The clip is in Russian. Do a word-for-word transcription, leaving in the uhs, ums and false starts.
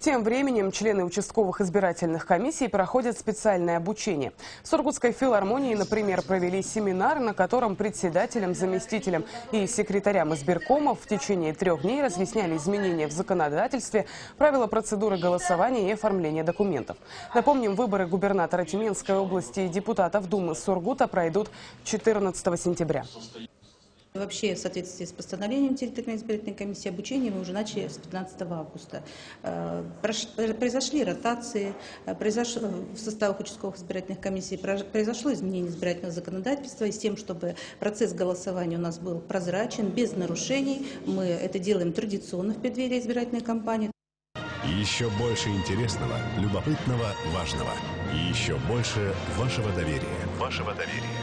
Тем временем члены участковых избирательных комиссий проходят специальное обучение. В Сургутской филармонии, например, провели семинар, на котором председателям, заместителям и секретарям избиркомов в течение трех дней разъясняли изменения в законодательстве, правила процедуры голосования и оформления документов. Напомним, выборы губернатора Тюменской области и депутатов Думы Сургута пройдут четырнадцатого сентября. Вообще, в соответствии с постановлением территориальной избирательной комиссии, обучение мы уже начали с пятнадцатого августа. Произошли ротации, произошло, в составах участковых избирательных комиссий произошло изменение избирательного законодательства, и с тем, чтобы процесс голосования у нас был прозрачен, без нарушений. Мы это делаем традиционно в преддверии избирательной кампании. Еще больше интересного, любопытного, важного. И еще больше вашего доверия. Вашего доверия.